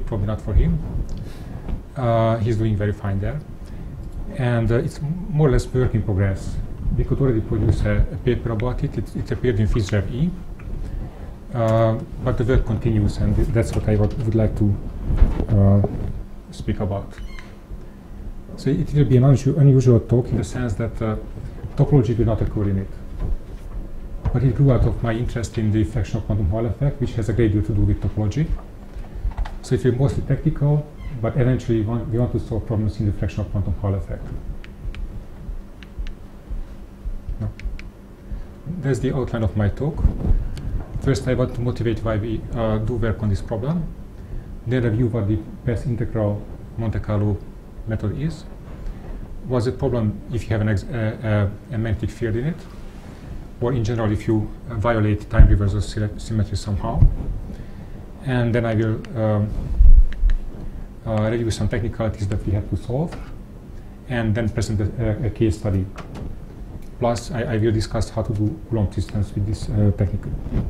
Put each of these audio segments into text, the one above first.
probably not for him. He's doing very fine there. And it's more or less work in progress. We could already produce a paper about it. It appeared in PhysRev E. But the work continues, and that's what I would like to speak about. So it will be an unusual talk in the sense that topology will not occur in it. But it grew out of my interest in the fractional quantum Hall effect, which has a great deal to do with topology. So it will be mostly technical, but eventually we want to solve problems in the fractional quantum Hall effect. No. There's the outline of my talk. First, I want to motivate why we do work on this problem. Then review what the best integral Monte Carlo method is. Was a problem if you have a magnetic field in it, or in general if you violate time reversal symmetry somehow. And then I will review some technicalities that we have to solve, and then present a case study. Plus, I will discuss how to do Coulomb systems with this technique.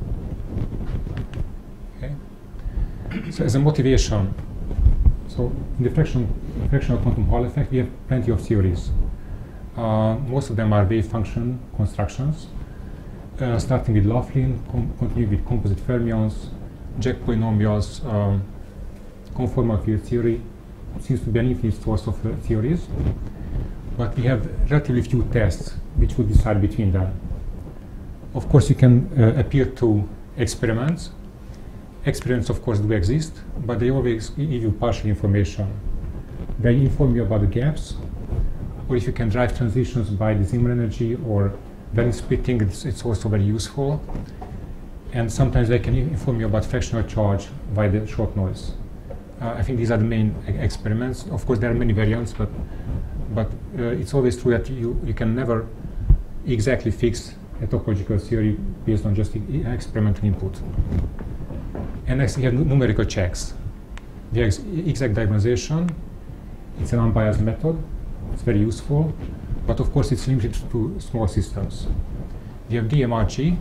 Okay. So as a motivation, so in the fractional quantum Hall effect, we have plenty of theories. Most of them are wave function constructions, starting with Laughlin, continuing with composite fermions, Jack polynomials, conformal field theory. It seems to be an infinite source of theories, but we have relatively few tests which would decide between them. Of course, you can appeal to experiments. Experiments, of course, do exist, but they always give you partial information. They inform you about the gaps, or if you can drive transitions by the Zeeman energy or value splitting, it's also very useful. And sometimes they can inform you about fractional charge by the short noise. I think these are the main experiments. Of course, there are many variants, but it's always true that you can never exactly fix a topological theory based on just experimental input. And next we have numerical checks. We have exact diagonalization. It's an unbiased method. It's very useful, but of course it's limited to small systems. We have DMRG,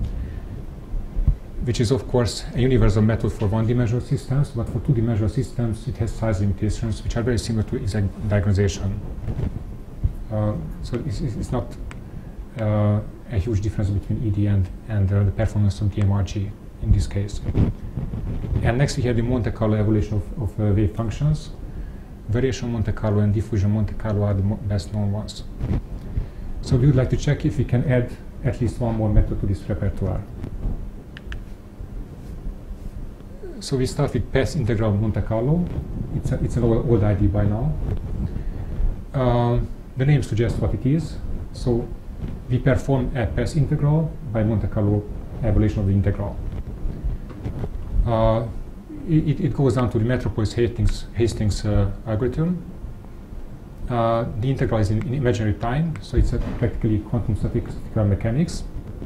which is of course a universal method for one-dimensional systems, but for two-dimensional systems it has size limitations which are very similar to exact diagonalization. So it's not a huge difference between ED and the performance of DMRG in this case. And next we have the Monte Carlo evaluation of wave functions. Variation Monte Carlo and diffusion Monte Carlo are the best known ones. So we would like to check if we can add at least one more method to this repertoire. So we start with path integral Monte Carlo. It's an old idea by now. The name suggests what it is. So we perform a path integral by Monte Carlo evaluation of the integral. It goes down to the Metropolis-Hastings algorithm. The integral is in imaginary time, so it's practically quantum statistical mechanics.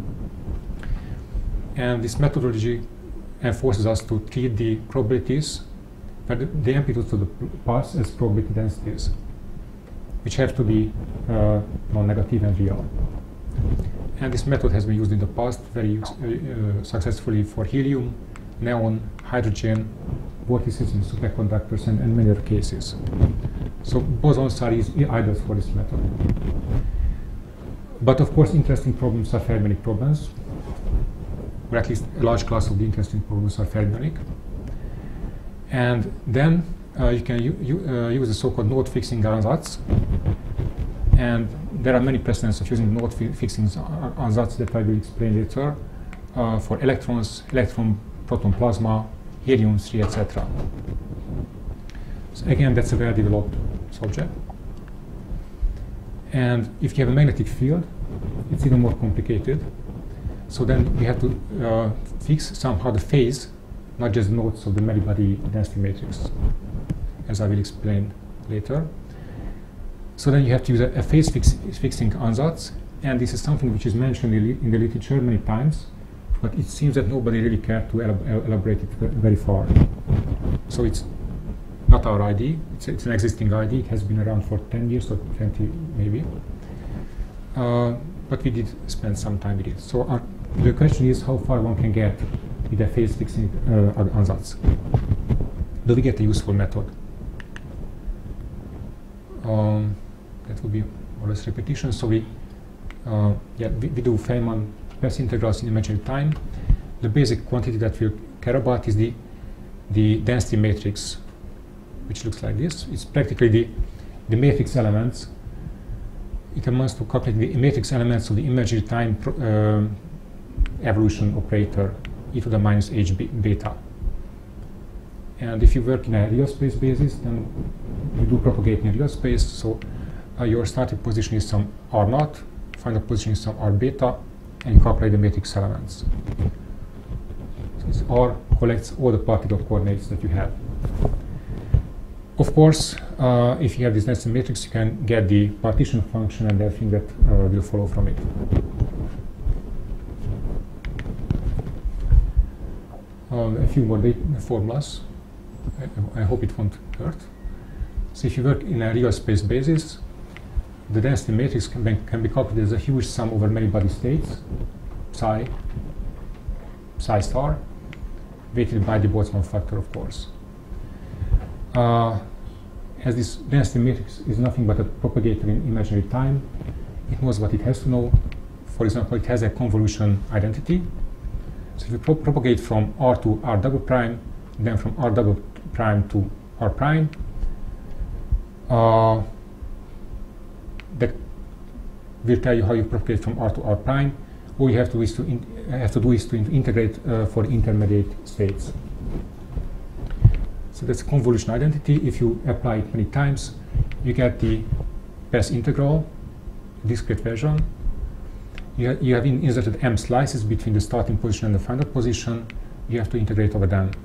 And this methodology enforces us to treat the probabilities, but the amplitudes of the pulse as probability densities, which have to be non-negative and real. And this method has been used in the past very successfully for helium, neon, hydrogen, vortices in superconductors, and many other cases. So bosons are idols for this method. But of course, interesting problems are fermionic problems, or at least a large class of the interesting problems are fermionic. And then you can use the so-called node fixing ansatz. And there are many precedents of using node fixing ansatz that I will explain later for electrons, electron, proton plasma, helium-3, etc. So again, that's a well-developed subject. And if you have a magnetic field, it's even more complicated. So then we have to fix somehow the phase, not just nodes of the many-body density matrix, as I will explain later. So then you have to use a phase fixing ansatz, and this is something which is mentioned in the literature many times, but it seems that nobody really cared to elaborate it very far. So it's not our idea, it's an existing idea. It has been around for 10 years or 20 maybe. But we did spend some time with it. So the question is how far one can get with a phase fixing ansatz. do we get a useful method? That would be more or less repetition. So we do Feynman Best integrals in imaginary time. The basic quantity that we care about is the density matrix, which looks like this. It's practically the matrix elements. It amounts to calculate the matrix elements of the imaginary time evolution operator e to the minus h beta. And if you work in a real space basis, then you do propagate in a real space. So your starting position is some r naught, final position is some r beta, and you calculate the matrix elements. So this R collects all the particle coordinates that you have. Of course, if you have this density matrix, you can get the partition function and everything that will follow from it. A few more formulas. I hope it won't hurt. So if you work in a real space basis, the density matrix can be calculated as a huge sum over many body states, psi star, weighted by the Boltzmann factor, of course. As this density matrix is nothing but a propagator in imaginary time, it knows what it has to know. For example, it has a convolution identity. So if you propagate from R to R double prime, then from R double prime to R prime, that will tell you how you propagate from R to R prime. All you have to do is to integrate for intermediate states. So that's a convolution identity. If you apply it many times, you get the best integral, discrete version. You have inserted m slices between the starting position and the final position. You have to integrate over them.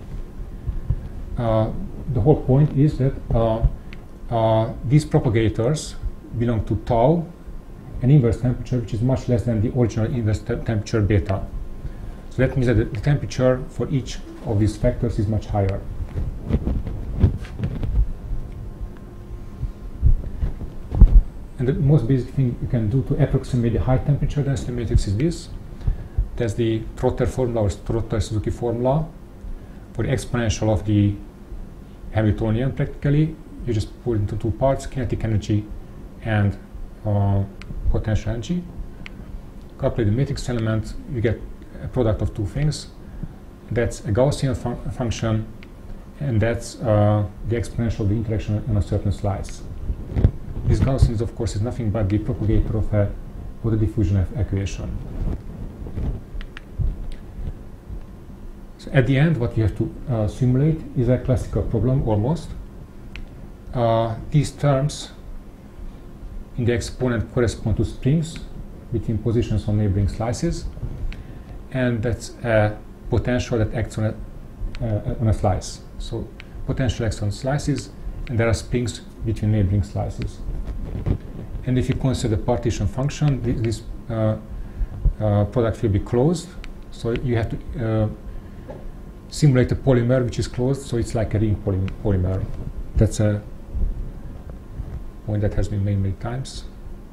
The whole point is that these propagators belong to tau, an inverse temperature which is much less than the original inverse temperature beta. So that means that the temperature for each of these factors is much higher. And the most basic thing you can do to approximate the high temperature density matrix is this. That's the Trotter formula or Trotter-Suzuki formula for the exponential of the Hamiltonian. Practically, you just put it into two parts: kinetic energy and potential energy. Calculate the matrix element, you get a product of two things. That's a Gaussian function, and that's the exponential of the interaction on a certain slice. This Gaussian, of course, is nothing but the propagator of the diffusion equation. So at the end, what you have to simulate is a classical problem, almost. These terms in the exponent correspond to springs between positions on neighboring slices, and that's a potential that acts on a slice. So potential acts on slices, and there are springs between neighboring slices. And if you consider the partition function, this product will be closed. So you have to simulate a polymer which is closed, so it's like a ring polymer. That's a point that has been made many times.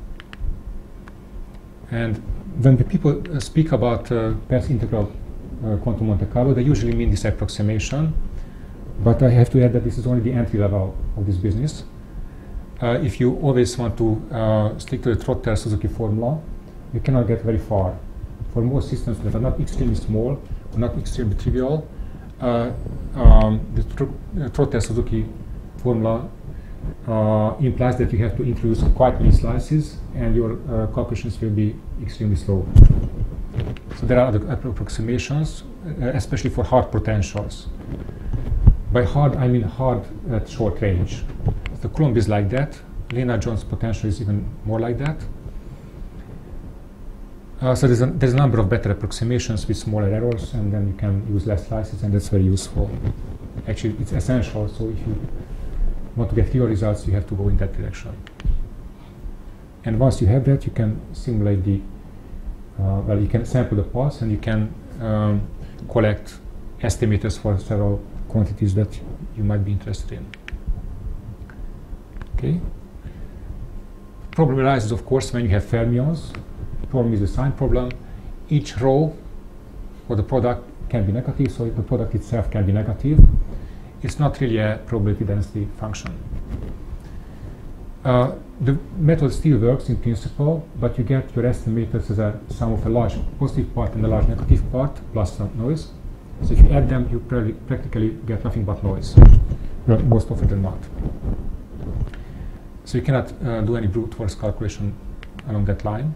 And when the people speak about Best integral quantum Monte Carlo, they usually mean this approximation. But I have to add that this is only the entry level of this business. If you always want to stick to the Trotter-Suzuki formula, you cannot get very far. For most systems that are not extremely small or not extremely trivial, the Trotter-Suzuki formula implies that you have to introduce quite many slices, and your calculations will be extremely slow. So there are other approximations, especially for hard potentials. By hard, I mean hard at short range. The Coulomb is like that. Lennard-Jones potential is even more like that. So there's a number of better approximations with smaller errors, and then you can use less slices, and that's very useful. Actually, it's essential. So if you want to get real results, you have to go in that direction. And once you have that, you can simulate the, well, you can sample the pulse, and you can collect estimators for several quantities that you might be interested in. Okay. Problem arises, of course, when you have fermions. The problem is the sign problem. Each row for the product can be negative, so the product itself can be negative. it's not really a probability density function. The method still works in principle, but you get your estimators as a sum of a large positive part and a large negative part plus some noise. So if you add them, you practically get nothing but noise, most often than not. So you cannot do any brute force calculation along that line.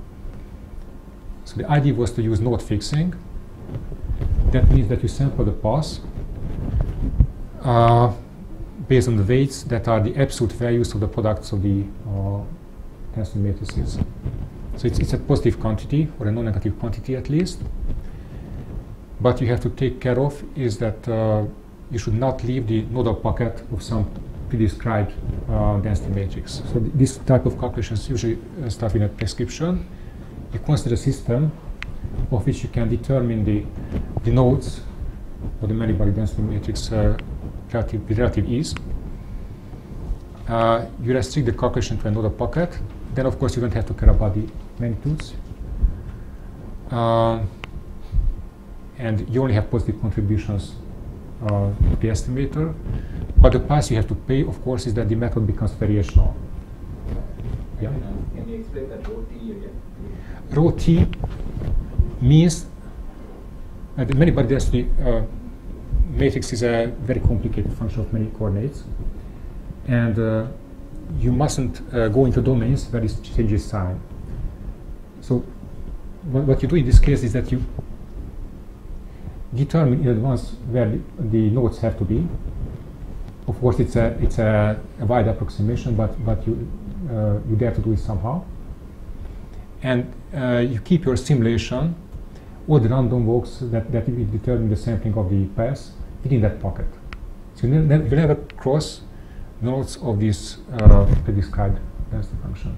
So the idea was to use node fixing. That means that you sample the path based on the weights that are the absolute values of the products of the density matrices. So it's a positive quantity, or a non-negative quantity at least. But you have to take care of is that you should not leave the nodal pocket of some pre-described density matrix. So this type of calculations usually start with a prescription. You consider a system of which you can determine the nodes of the many-body density matrix with relative ease. You restrict the calculation to a nodal pocket. Then, of course, you don't have to care about the magnitudes. And you only have positive contributions to the estimator. But the price you have to pay, of course, is that the method becomes variational. Yeah? Can you explain that rho t again? Rho t means the many-body density matrix is a very complicated function of many coordinates. And you mustn't go into domains where it changes sign. So what you do in this case is that you determine in advance where the nodes have to be. Of course, it's a wide approximation, but you dare to do it somehow. And you keep your simulation, all the random walks that will determine the sampling of the path within that pocket. So you never cross nodes of this predescribed density function.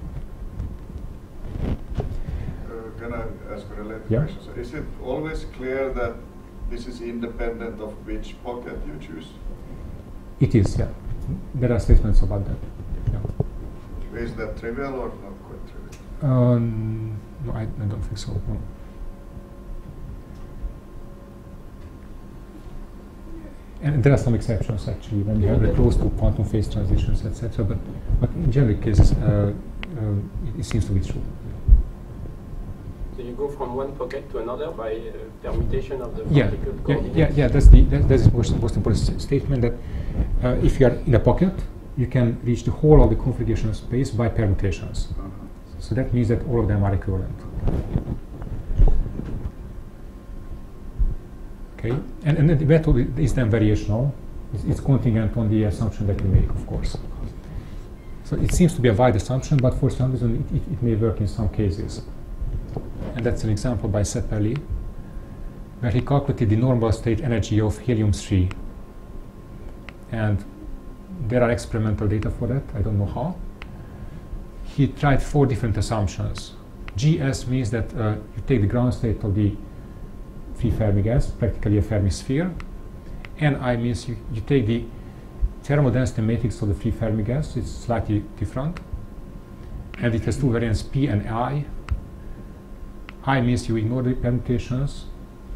Can I ask a related Yeah. question? So is it always clear that this is independent of which pocket you choose? It is, yeah. There are statements about that. Yeah. Is that trivial or not quite trivial? No, I don't think so. No. And there are some exceptions actually when you have very close to quantum phase transitions, etc. But in general cases, it seems to be true. So you go from one pocket to another by permutation of the Yeah, particle coordinates? yeah. That's the most important statement. That if you are in a pocket, you can reach the whole of the configuration space by permutations. So that means that all of them are equivalent. Okay, and the method is then variational. It's contingent on the assumption that you make, of course. So it seems to be a wide assumption, but for some reason it may work in some cases. And that's an example by Sepperli, where he calculated the normal state energy of helium-3. And there are experimental data for that. I don't know how. He tried 4 different assumptions. GS means that you take the ground state of the free Fermi gas, practically a Fermi sphere. Ni means you take the thermodensity matrix of the free Fermi gas. It's slightly different. And it has 2 variants, P and I. I means you ignore the permutations.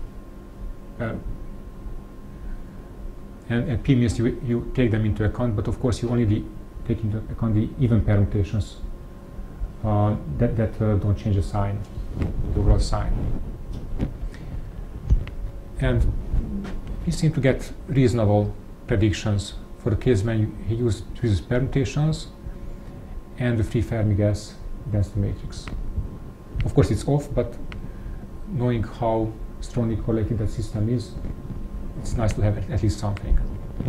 And P means you take them into account, but of course you only take into account the even permutations that don't change the sign, the overall sign. And he seemed to get reasonable predictions for the case when he uses permutations and the free Fermi gas density matrix. Of course, it's off, but knowing how strongly correlated that system is, it's nice to have at least something.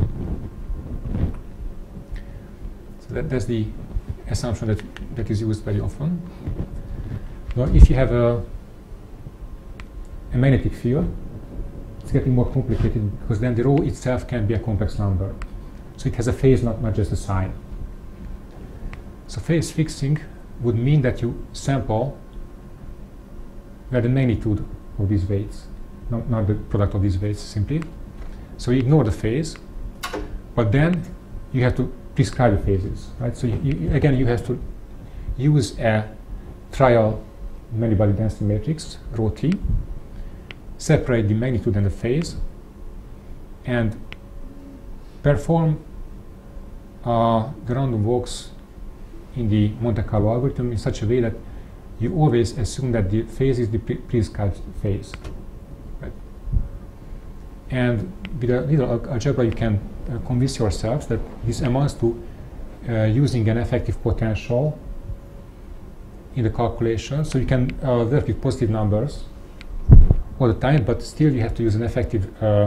So that's the assumption that is used very often. Now, if you have a magnetic field, it's getting more complicated because then the rho itself can be a complex number. So it has a phase, not just a sign. So phase fixing would mean that you sample where the magnitude of these weights, not the product of these weights simply. So you ignore the phase, but then you have to prescribe the phases, right? So again, you have to use a trial many-body density matrix, rho t, separate the magnitude and the phase, and perform the random walks in the Monte Carlo algorithm in such a way that you always assume that the phase is the prescribed phase. Right? And with a little algebra, you can convince yourselves that this amounts to using an effective potential in the calculation. So you can work with positive numbers all the time, but still you have to use an effective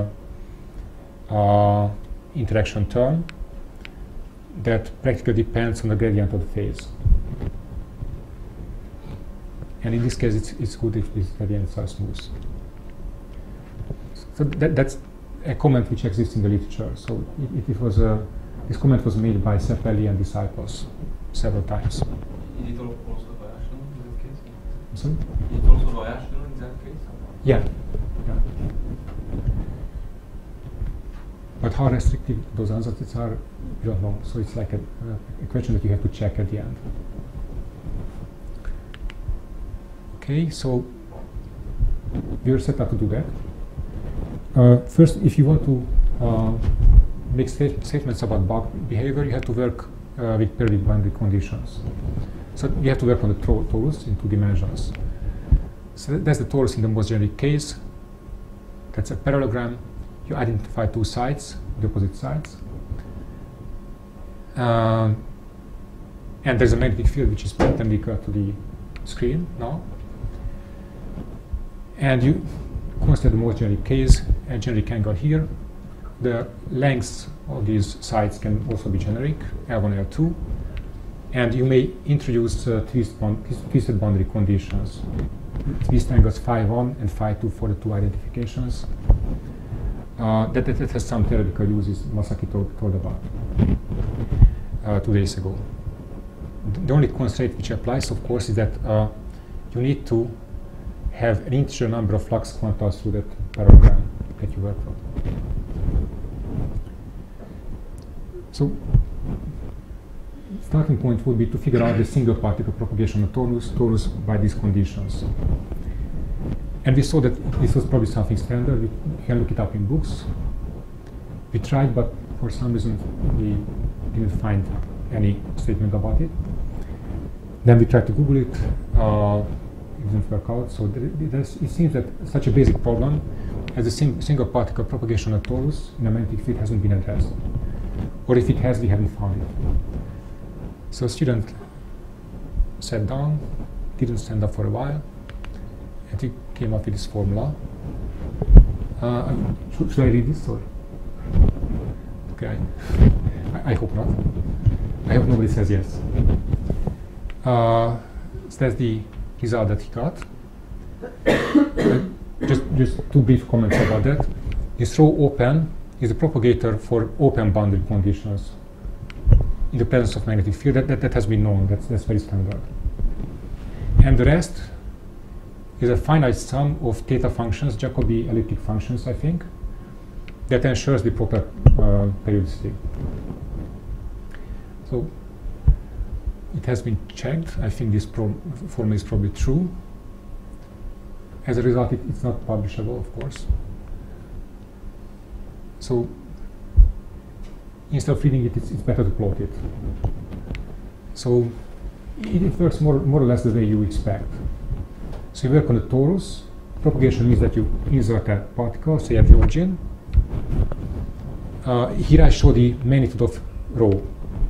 interaction term that practically depends on the gradient of the phase. And in this case, it's good if these gradients are smooth. So that's a comment which exists in the literature. So it was this comment was made by Seppelli and disciples several times. Is it also rational in that case? Sorry? Is it also rational in that case? Yeah. But how restrictive those answers are, we don't know. So it's like a question that you have to check at the end. Okay, so we are set up to do that. First, if you want to make statements about bug behavior, you have to work with periodic boundary conditions. So you have to work on the torus in 2 dimensions. So that's the torus in the most generic case. That's a parallelogram. You identify 2 sides, the opposite sides. And there's a magnetic field which is perpendicular to the screen now. And you consider the most generic case, a generic angle here. The lengths of these sides can also be generic, L1, L2. And you may introduce twisted boundary conditions. Twist angles phi1 and phi2 for the 2 identifications. That has some theoretical uses Masaki told about 2 days ago. The only constraint which applies, of course, is that you need to have an integer number of flux quanta through that parallelogram that you work from. So, starting point would be to figure out the single particle propagation of torus by these conditions. And we saw that this was probably something standard. We can look it up in books. We tried, but for some reason we didn't find any statement about it. Then we tried to Google it. It didn't work out. So it seems that such a basic problem as a single particle propagation of torus in a magnetic field hasn't been addressed. Or if it has, we haven't found it. So a student sat down, didn't stand up for a while, and he came up with this formula. Should I read this? Or? Okay, I hope not. I hope nobody says yes. So that's the result that he got. Just 2 brief comments about that. This rho open is a propagator for open boundary conditions in the presence of magnetic field. That has been known. That's very standard. And the rest is a finite sum of theta functions, Jacobi elliptic functions, I think, that ensures the proper periodicity. So it has been checked. I think this formula is probably true. As a result, it's not publishable, of course. So instead of reading it, it's better to plot it. So it works more or less the way you expect. So you work on the torus. Propagation means that you insert a particle, say at the origin. Here I show the magnitude of rho.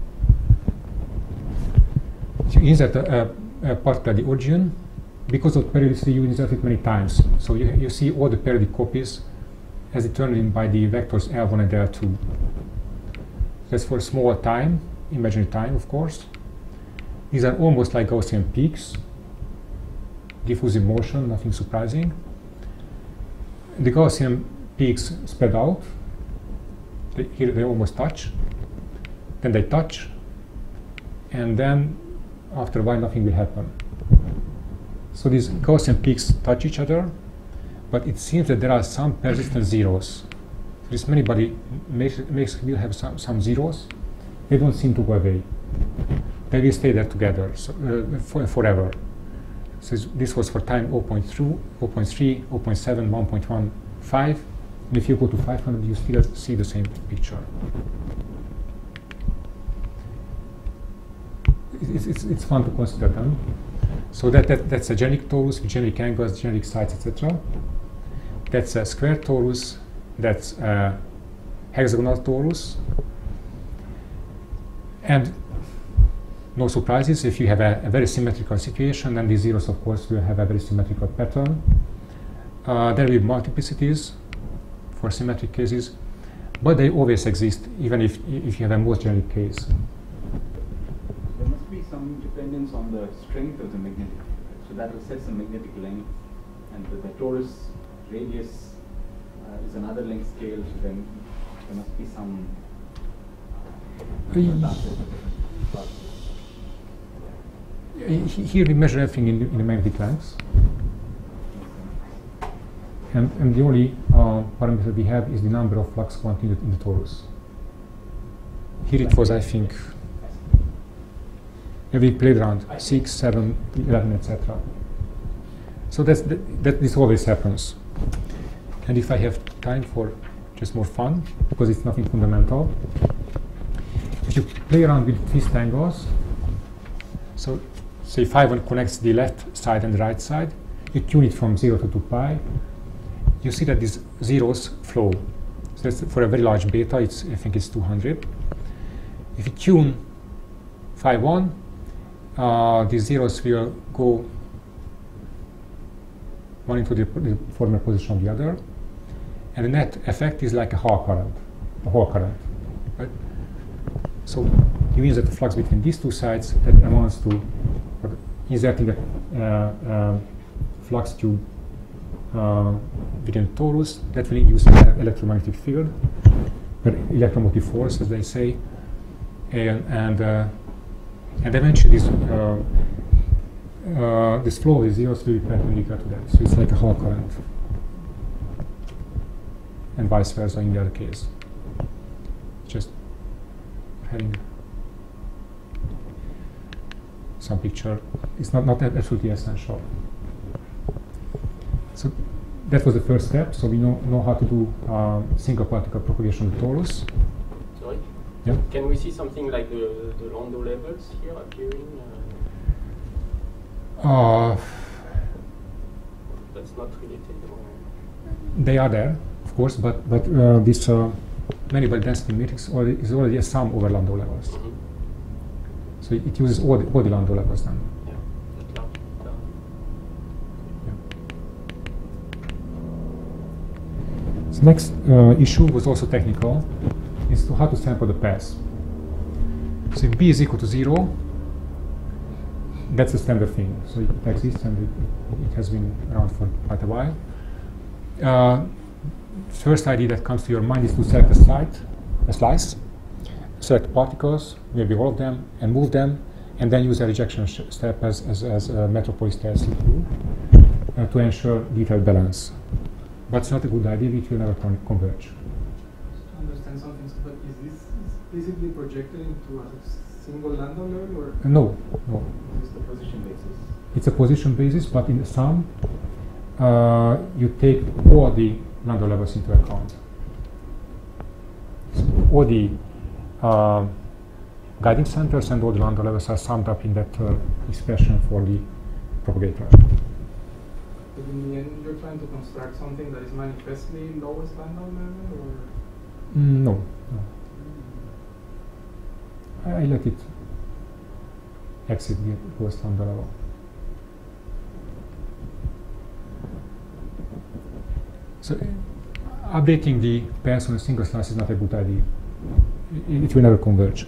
So you insert a particle at the origin. Because of periodicity, you insert it many times. So you see all the periodic copies as determined by the vectors L1 and L2. That's for small time, imaginary time, of course. These are almost like Gaussian peaks. Diffusive motion, nothing surprising. The Gaussian peaks spread out. Here they almost touch. Then they touch. And then, after a while, nothing will happen. So these Gaussian peaks touch each other, but it seems that there are some persistent zeros. This many body will have some zeros. They don't seem to go away. They will stay there together forever. So this was for time 0.3, 0.7, 1.15. And if you go to 500, you still see the same picture. It's fun to consider them. So that's a generic torus with generic angles, generic sides, etc. That's a square torus. That's a hexagonal torus. And no surprises, if you have a very symmetrical situation, then these zeros, of course, will have a very symmetrical pattern. There will be multiplicities for symmetric cases, but they always exist, even if you have a most generic case. There must be some dependence on the strength of the magnetic field. So that will set some magnetic length, and the torus radius is another length scale, so then there must be some here we measure everything in the magnetic lengths. And the only parameter we have is the number of flux quantity in the torus. Here it was, I think, we played around 6, 7, 11, etc. So this always happens. And if I have time for just more fun, because it's nothing fundamental, if you play around with twist angles, so say phi 1 connects the left side and the right side, you tune it from 0 to 2 pi, you see that these zeros flow. So that's for a very large beta, I think it's 200. If you tune phi 1, these zeros will go one into the former position of the other, and the net effect is like a Hall current, right? So you insert the flux between these two sides that amounts to inserting a flux tube within torus that will induce an electromagnetic field, or electromotive force, as they say, and eventually this flow is zeros will be perpendicular to that. So it's like a Hall current, and vice versa in the other case. Just having some picture. It's not absolutely essential. So that was the first step. So we know how to do single particle propagation of torus. Sorry? Yeah. Can we see something like the Landau levels here appearing? That's not related. They are there, of course, but this many-body density matrix is already a sum over Landau levels. Mm-hmm. So it uses all the Landau levels then. Yeah. Yeah. So next issue was also technical. Is how to sample the path. So if B is equal to 0, that's the standard thing. So it exists and it has been around for quite a while. First idea that comes to your mind is to select a slice, select particles, maybe all of them, and move them, and then use a rejection step as Metropolis tells you to do to ensure detailed balance. But it's not a good idea, it will never converge. To understand something, but is this basically projected into a single Landau level, or no? is this the position basis? It's a position basis, but in the sum, you take all the Landau levels into account. So all the guiding centers and all the Landau levels are summed up in that expression for the propagator. But in the end, you're trying to construct something that is manifestly lowest Landau level, or? No. I let it exit the lowest Landau level. So updating the pairs on a single slice is not a good idea. It will never converge.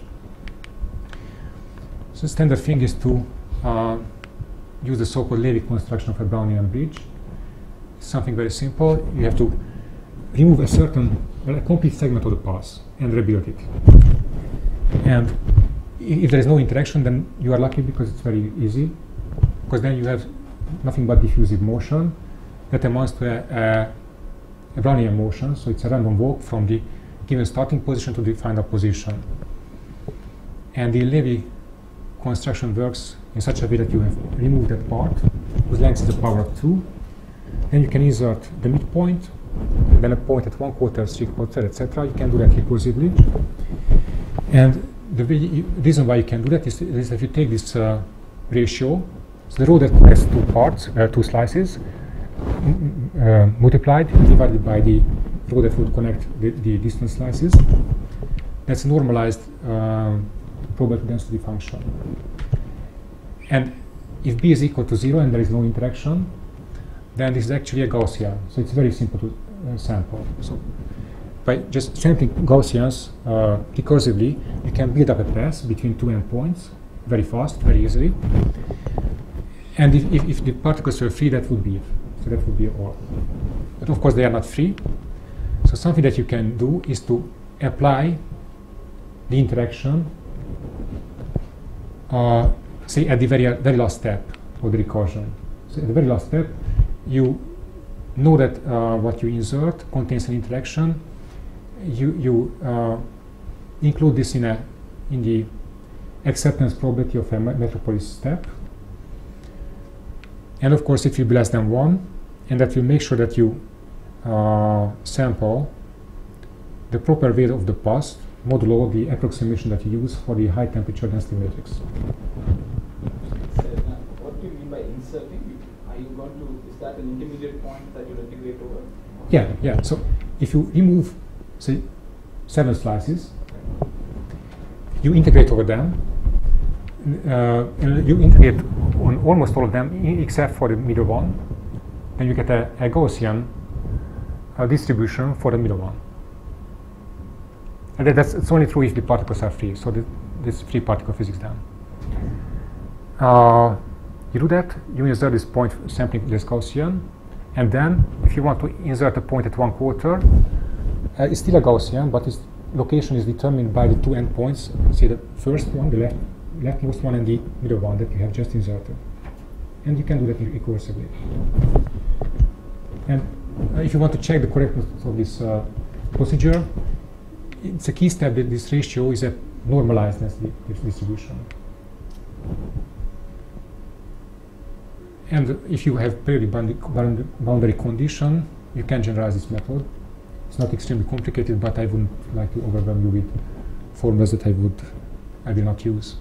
So the standard thing is to use the so-called Levy construction of a Brownian bridge. It's something very simple. You have to remove a complete segment of the path and rebuild it. And if there is no interaction, then you are lucky because it's very easy, because then you have nothing but diffusive motion that amounts to a Brownian motion. So it's a random walk from the given starting position to the final position. And the Levy construction works in such a way that you have removed that part whose length is the power of 2. Then you can insert the midpoint, then a point at 1/4, 3/4, etc. You can do that recursively. And the reason why you can do that is that you take this ratio, so the row that connects two parts, two slices, multiplied and divided by the row that would connect the distant slices. That's a normalized probability density function. And if b is equal to 0 and there is no interaction, then this is actually a Gaussian. So it's very simple to sample. So by just sampling Gaussians recursively, you can build up a path between two endpoints very fast, very easily. And if the particles were free, that would be if. So that would be all. But of course, they are not free. So something that you can do is to apply the interaction, say at the very last step of the recursion. So at the very last step, you know that what you insert contains an interaction. You include this in the acceptance probability of a metropolis step, and of course it will be less than 1, and that will make sure that you sample the proper weight of the path modulo the approximation that you use for the high temperature density matrix. So, what do you mean by inserting? Are you going to, is that an intermediate point that you'll integrate over? Yeah. So if you remove, say, 7 slices, you integrate over them, and you integrate on almost all of them except for the middle one, then you get a Gaussian distribution for the middle one. And it's only true if the particles are free, so this free particle physics then. You do that, you insert this point sampling this Gaussian, and then if you want to insert a point at 1/4, it's still a Gaussian, but its location is determined by the two endpoints, say the first one, the leftmost one, and the middle one that you have just inserted. And you can do that recursively. And if you want to check the correctness of this procedure, it's a key step that this ratio is a normalized density distribution. And if you have periodic boundary condition, you can generalize this method. It's not extremely complicated, but I wouldn't like to overwhelm you with formulas that I will not use.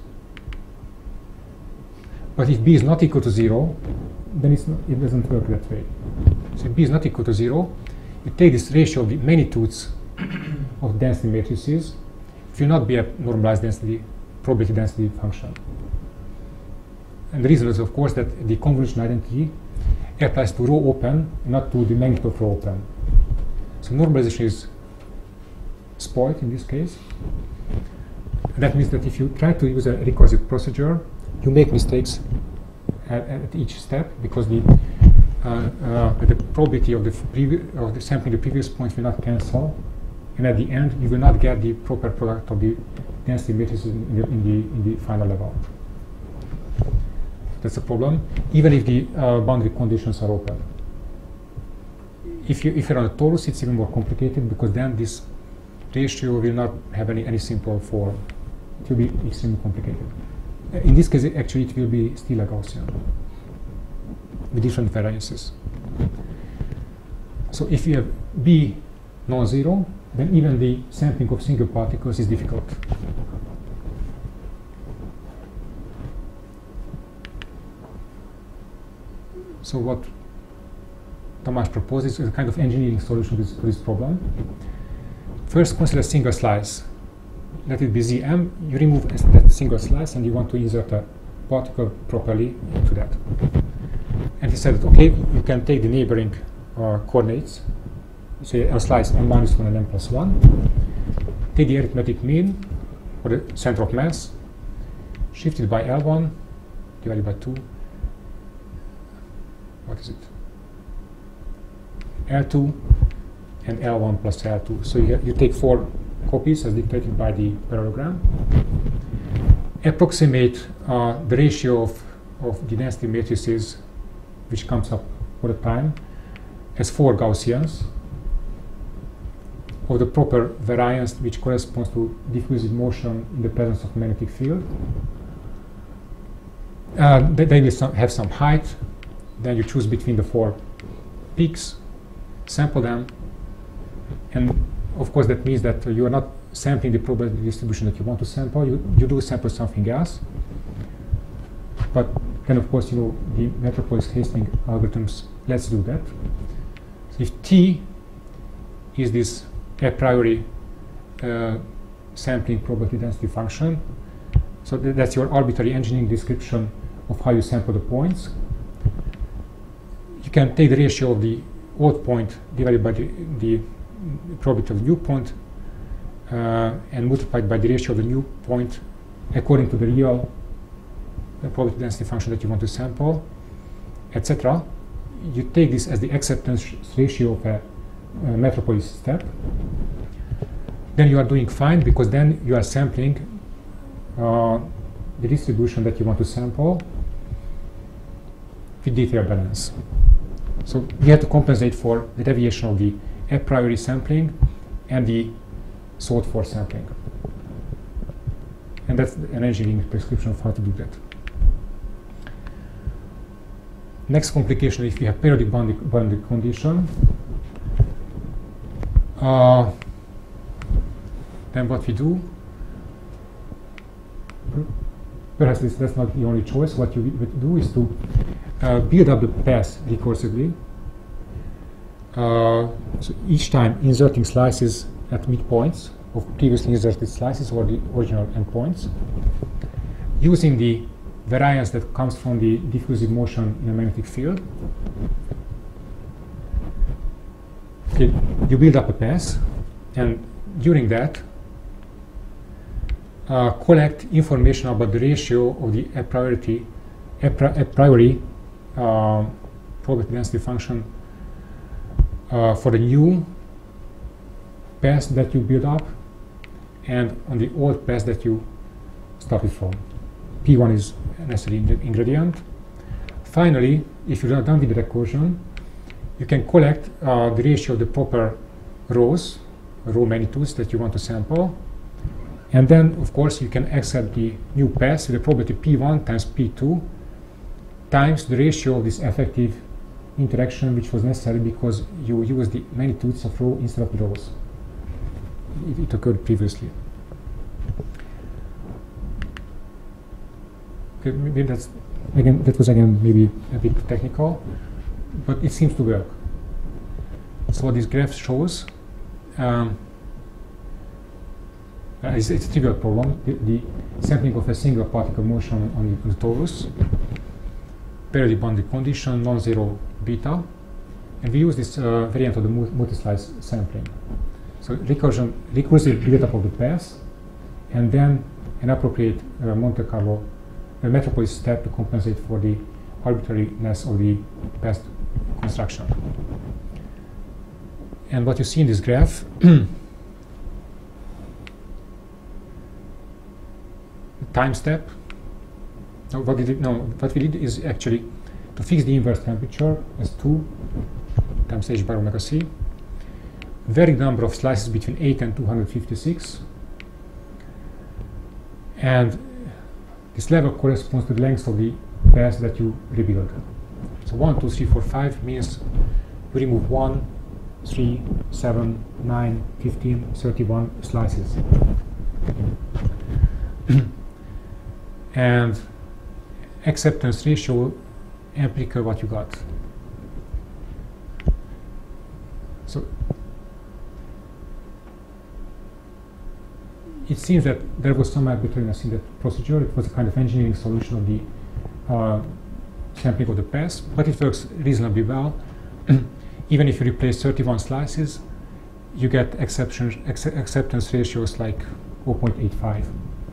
But if b is not equal to 0, then it doesn't work that way. So if b is not equal to 0, you take this ratio of the magnitudes of density matrices. It will not be a normalized probability density function. And the reason is, of course, that the convolution identity applies to row open, not to the magnitude of row open. So normalization is spoiled in this case. That means that if you try to use a recursive procedure, you make mistakes at each step, because the probability of the sampling the previous point will not cancel, and at the end you will not get the proper product of the density matrices in the final level. That's a problem, even if the boundary conditions are open. If you're on a torus, it's even more complicated, because then this ratio will not have any simple form. It will be extremely complicated. In this case, actually, it will be still a Gaussian with different variances. So if you have B non-zero, then even the sampling of single particles is difficult. So what Tamás proposes is a kind of engineering solution to this problem. First, consider a single slice. Let it be Zm. You remove that single slice and you want to insert a particle properly into that. And he said that, okay, you can take the neighboring coordinates, say a slice m-1 and m+1, take the arithmetic mean or the center of mass, shift it by L1 divided by 2. What is it? L2 and L1 plus L2. So you take 4 copies as dictated by the parallelogram. Approximate the ratio of the density matrices, which comes up all the time, as 4 Gaussians of the proper variance, which corresponds to diffusive motion in the presence of magnetic field. They will have some height. Then you choose between the 4 peaks, sample them, And of course, that means that you are not sampling the probability distribution that you want to sample. You do sample something else. But then, of course, the Metropolis hastening algorithms let's do that. So if T is this a priori sampling probability density function, so that's your arbitrary engineering description of how you sample the points. You can take the ratio of the odd point divided by the probability of the new point and multiplied by the ratio of the new point according to the real probability density function that you want to sample, etc. You take this as the acceptance ratio of a Metropolis step. Then you are doing fine, because then you are sampling the distribution that you want to sample with detail balance. So we have to compensate for the deviation of the a priori sampling and the sought for sampling. And that's an engineering prescription of how to do that. Next complication, if we have periodic boundary condition, then what we do, perhaps that's not the only choice. What you do is to build up the path recursively. So each time inserting slices at midpoints of previously inserted slices or the original endpoints, using the variance that comes from the diffusive motion in a magnetic field. Okay, you build up a path, and during that, collect information about the ratio of the a priori probability density function for the new path that you build up and on the old path that you started from. P1 is a necessary ingredient. Finally, if you are done with the recursion, you can collect the ratio of the proper rows, row magnitudes that you want to sample. And then, of course, you can accept the new path with the probability P1 times P2 times the ratio of this effective interaction, which was necessary because you used the magnitudes of row instead of the rows. It occurred previously. Okay, maybe that was again maybe a bit technical, but it seems to work. So what this graph shows, it's a trivial problem. The sampling of a single particle motion on the torus, periodic boundary condition, non-zero beta, and we use this variant of the multi-slice sampling. So recursive build-up of the path, and then an appropriate Monte Carlo Metropolis step to compensate for the arbitrariness of the path construction. And what you see in this graph, time step. What we did is actually to fix the inverse temperature as 2 times h bar omega c. Varied number of slices between 8 and 256. And this level corresponds to the length of the path that you rebuild. So 1, 2, 3, 4, 5 means you remove 1, 3, 7, 9, 15, 31 slices. And acceptance ratio empirical what you got. So it seems that there was some arbitrariness in that procedure. It was a kind of engineering solution of the sampling of the path, but it works reasonably well. Even if you replace 31 slices, you get acceptance ratios like 0.85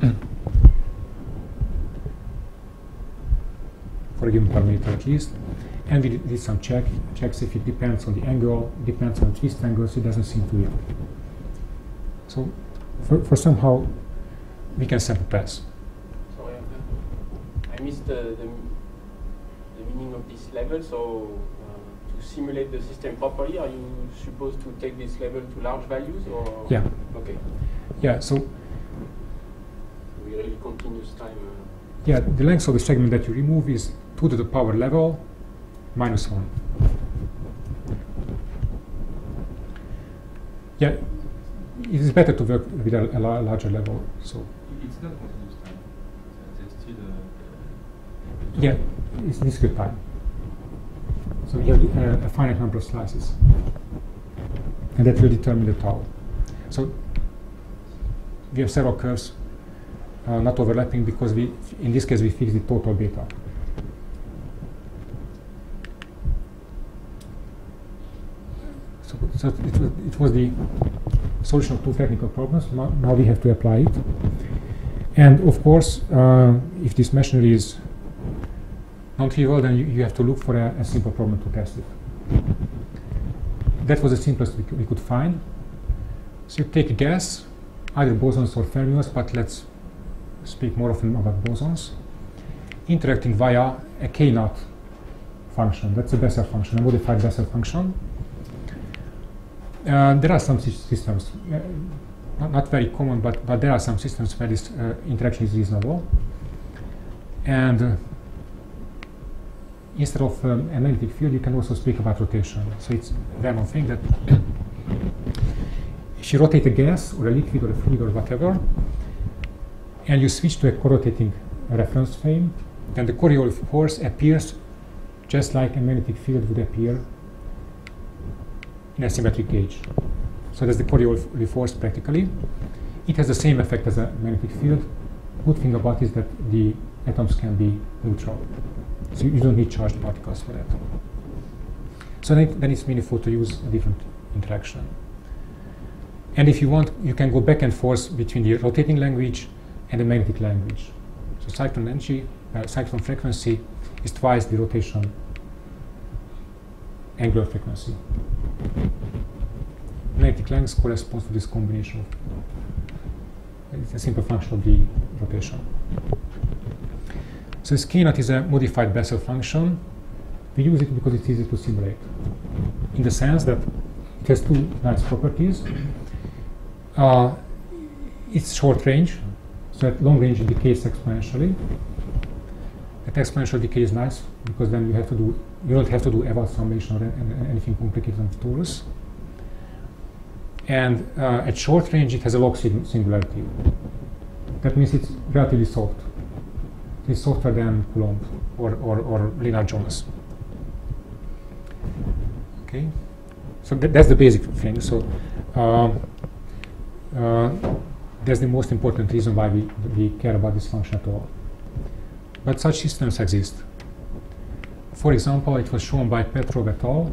for a given parameter at least. And we did some checks if it depends on the angle, depends on the twist angle, so it doesn't seem to be. So for somehow we can sample paths. Sorry, I missed the meaning of this level. So to simulate the system properly, are you supposed to take this level to large values, or? Yeah. Okay. Yeah. So we really continuous time. Yeah, the length of the segment that you remove is 2 to the power level minus 1. Yeah, it is better to work with a larger level. So It's not continuous time. There's still yeah, it's discrete time. So you have a finite number of slices, and that will determine the tau. So we have several curves not overlapping because in this case we fix the total beta. So it was the solution of two technical problems. Now we have to apply it. And of course, if this machinery is non-trivial, then you have to look for a simple problem to test it. That was the simplest we could find. So you take a gas, either bosons or fermions, but let's speak more often about bosons, interacting via a k-naught function. That's a Bessel function, a modified Bessel function. There are some systems, not very common, but there are some systems where this interaction is reasonable. And instead of a magnetic field, you can also speak about rotation. So it's a well-known thing that if you rotate a gas or a liquid or a fluid or whatever, and you switch to a co-rotating reference frame, then the Coriolis force appears just like a magnetic field would appear in a symmetric gauge. So that's the Coriolis force practically. It has the same effect as a magnetic field. Good thing about it is that the atoms can be neutral. So you don't need charged particles for that. So then it's meaningful to use a different interaction. And if you want, you can go back and forth between the rotating language and the magnetic language. So cyclone energy, cyclone frequency is twice the rotation angular frequency. Magnetic length corresponds to this combination. It's a simple function of the rotation. So this k-naught is a modified Bessel function. We use it because it's easy to simulate, in the sense that it has two nice properties. It's short range, so at long range it decays exponentially. That exponential decay is nice because then you don't have to do Ewald summation or anything complicated on torus. And at short range it has a log singularity. That means it's relatively soft. It's softer than Coulomb or Lennard-Jones. Okay, so that's the basic thing. So that's the most important reason why we care about this function at all. But such systems exist. For example, it was shown by Petrov et al.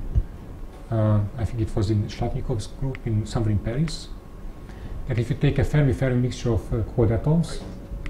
I think it was in Shlatnikov's group somewhere in Paris, that if you take a Fermi-Fermi mixture of cold atoms,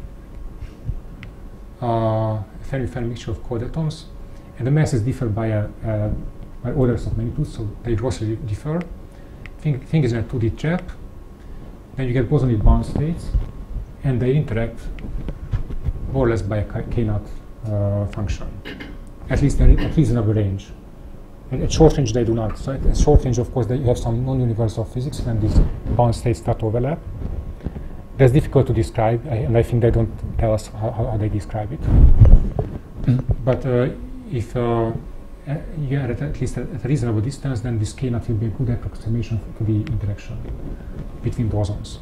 Fermi-Fermi mixture of cold atoms, and the masses differ by orders of magnitude, so they grossly differ. Thing is in a 2D trap, then you get bosonic bound states, and they interact more or less by a k-naught function, at least at reasonable range. And at short range they do not. So at short range, of course, you have some non-universal physics when these bound states start to overlap. That's difficult to describe, and I think they don't tell us how they describe it. But if you are at least at a reasonable distance, then this k-naught will be a good approximation to the interaction between bosons.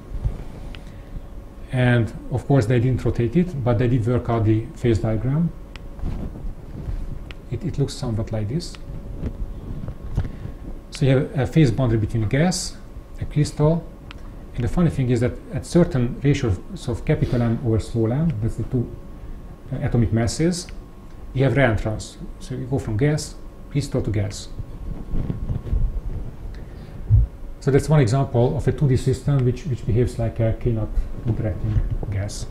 And of course, they didn't rotate it, but they did work out the phase diagram. It looks somewhat like this. So you have a phase boundary between a gas, a crystal, and the funny thing is that at certain ratios of capital M over small m, that's the two atomic masses, you have reentrance. So you go from gas, crystal to gas. So that's one example of a 2D system which behaves like a k-naught interacting gas.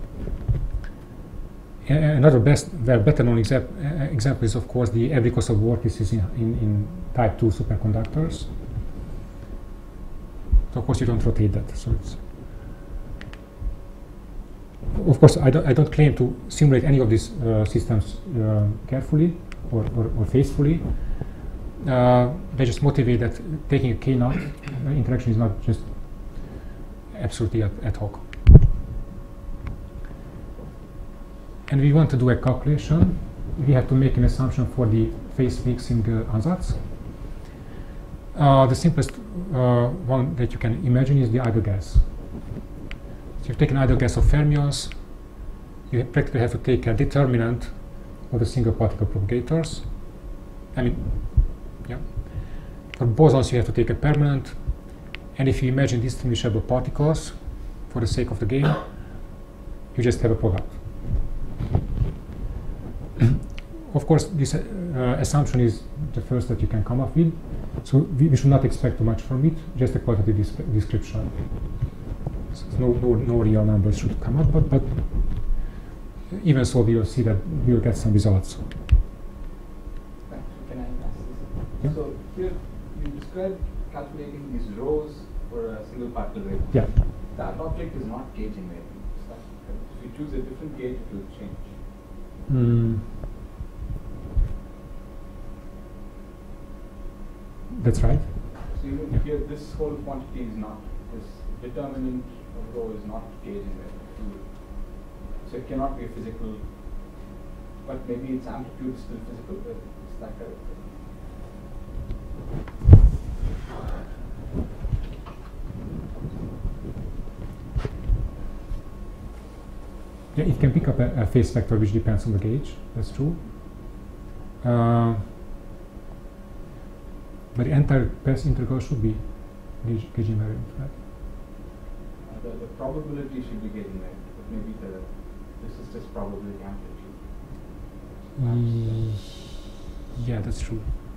Another better known example is, of course, the Abrikosov vortices in type 2 superconductors. So of course you don't rotate that. So it's of course I don't claim to simulate any of these systems carefully or faithfully. They just motivate that taking a k-naught interaction is not just absolutely ad hoc. And we want to do a calculation. We have to make an assumption for the phase mixing ansatz. The simplest one that you can imagine is the idle gas. So you've taken idle gas of fermions, you practically have to take a determinant of the single particle propagators. I mean, yeah. For bosons you have to take a permanent, and if you imagine distinguishable particles, for the sake of the game, you just have a product. Of course, this assumption is the first that you can come up with, so we should not expect too much from it, just a qualitative description. So no real numbers should come up, but even so, we will see that we will get some results. Can I ask this? Yeah. So here you described calculating these rows for a single particle rate. Yeah. That object is not gauge invariant. If you choose a different gauge, it will change. That's right. So even here, this whole quantity is not, this determinant of rho is not gauge invariant. So it cannot be a physical, but maybe its amplitude is still physical, but is that correct? Yeah, it can pick up a phase vector which depends on the gauge. That's true. But the entire path integral should be gauge invariant, right? The probability should be gauge invariant, but maybe this is just probability amplitude. Yeah, that's true.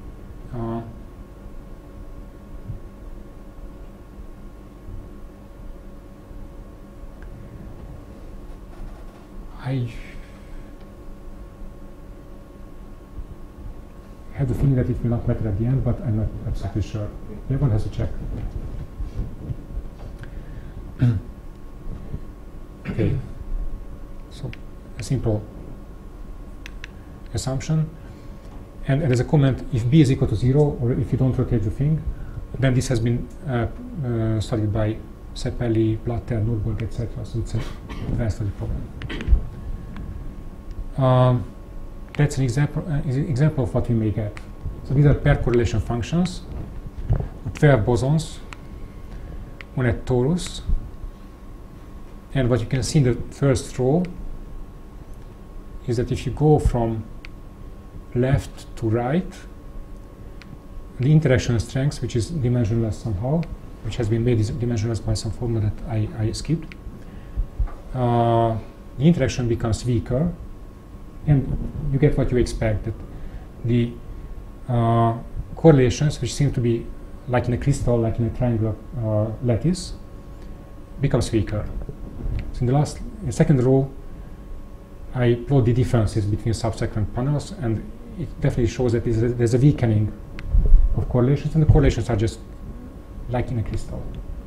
I have the feeling that it will not matter at the end, but I'm not absolutely sure. Everyone has to check. Okay, so a simple assumption. And as a comment, if B is equal to 0, or if you don't rotate the thing, then this has been studied by Seppelli, Blatter, Nurburg, etc. So it's a very studied problem. That's an example of what we may get. So these are pair correlation functions, 12 bosons on a torus. And what you can see in the first row is that if you go from left to right, the interaction strength, which is dimensionless somehow, which has been made dimensionless by some formula that I skipped, the interaction becomes weaker, and you get what you expect, that the correlations, which seem to be like in a crystal, like in a triangular lattice, becomes weaker. So in the second row, I plot the differences between subsequent panels, and it definitely shows that there's a weakening of correlations, and the correlations are just like in a crystal.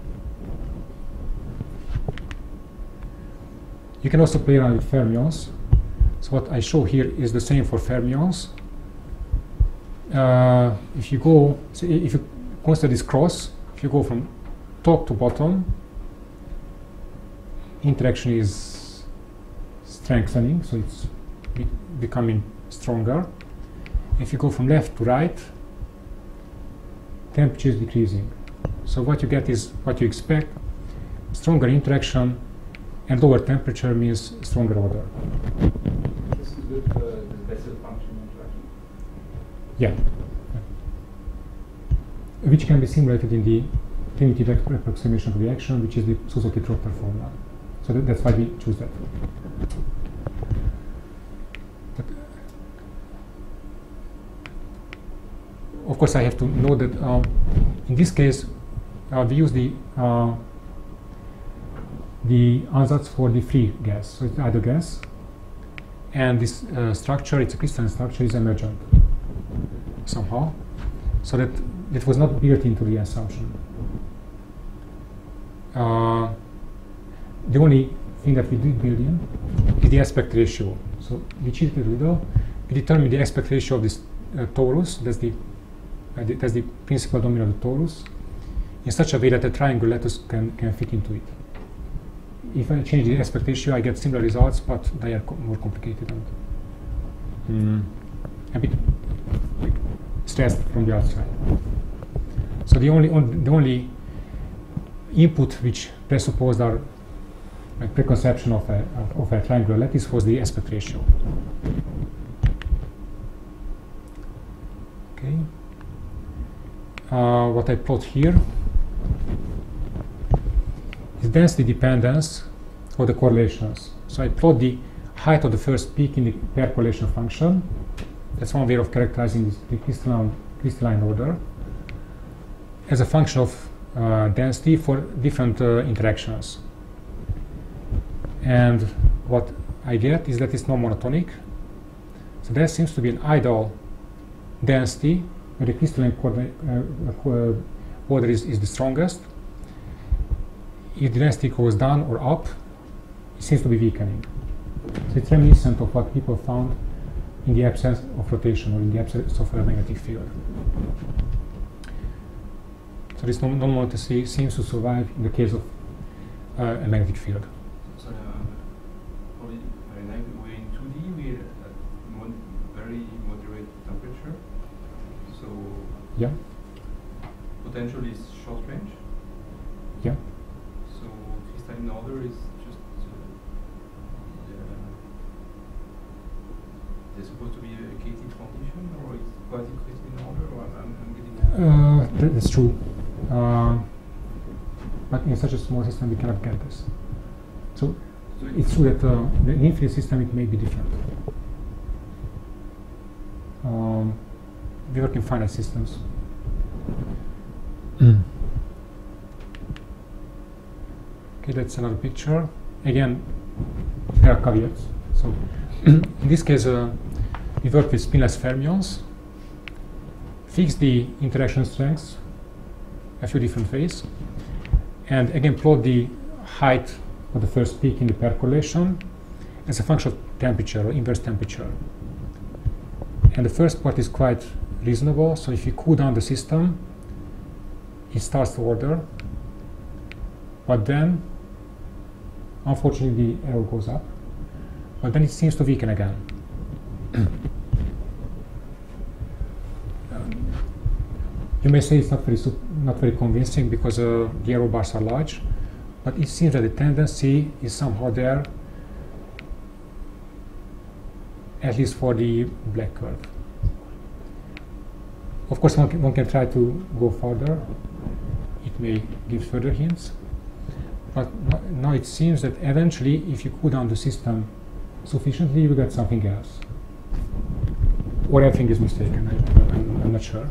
You can also play around with fermions. So what I show here is the same for fermions. If you consider this cross, if you go from top to bottom, interaction is strengthening, so it's becoming stronger. If you go from left to right, temperature is decreasing. So what you get is what you expect: stronger interaction, and lower temperature means stronger order. This is good for the Bessel function interaction. Yeah. Which can be simulated in the primitive approximation of reaction, which is the Suzuki-Trotter formula. So that's why we choose that. But of course, I have to know that in this case, we use the ansatz for the free gas, so it's idle gas, and this structure, it's a crystalline structure, is emergent somehow, so that it was not built into the assumption. The only thing that we did build in is the aspect ratio. So we cheated a little. We determined the aspect ratio of this torus, that's the principal domain of the torus, in such a way that a triangle lattice can fit into it. If I change the aspect ratio, I get similar results, but they are more complicated and a bit stressed from the outside. So the only input which presupposed our preconception of a triangular lattice was the aspect ratio. Okay. What I plot here is density dependence of the correlations. So I plot the height of the first peak in the pair correlation function. That's one way of characterizing the crystalline order as a function of density for different interactions. And what I get is that it's non-monotonic. So there seems to be an ideal density where the crystalline order is the strongest. If the density goes down or up, it seems to be weakening. So it's reminiscent of what people found in the absence of rotation or in the absence of a magnetic field. So this non-monotonicity seems to survive in the case of a magnetic field. So probably like we're in 2D, we're at very moderate temperature. So yeah, potential is short range. Yeah. So crystalline order is just there's supposed to be a KT transition, or it's quasi-crystalline order, or I'm getting that's true. But in such a small system, we cannot get this. So it's true that the infinite system, it may be different. We work in finite systems. Okay, that's another picture. Again, there are caveats. So in this case, we work with spinless fermions, fix the interaction strengths a few different ways, and again plot the height of the first peak in the pair correlation as a function of temperature or inverse temperature. And the first part is quite reasonable. So if you cool down the system, it starts to order, but then unfortunately the error goes up, but then it seems to weaken again. You may say it's not very convincing because the error bars are large, but it seems that the tendency is somehow there, at least for the black curve. Of course, one can try to go further. It may give further hints, but now it seems that eventually, if you cool down the system sufficiently, you get something else. Or everything is mistaken. I'm not sure.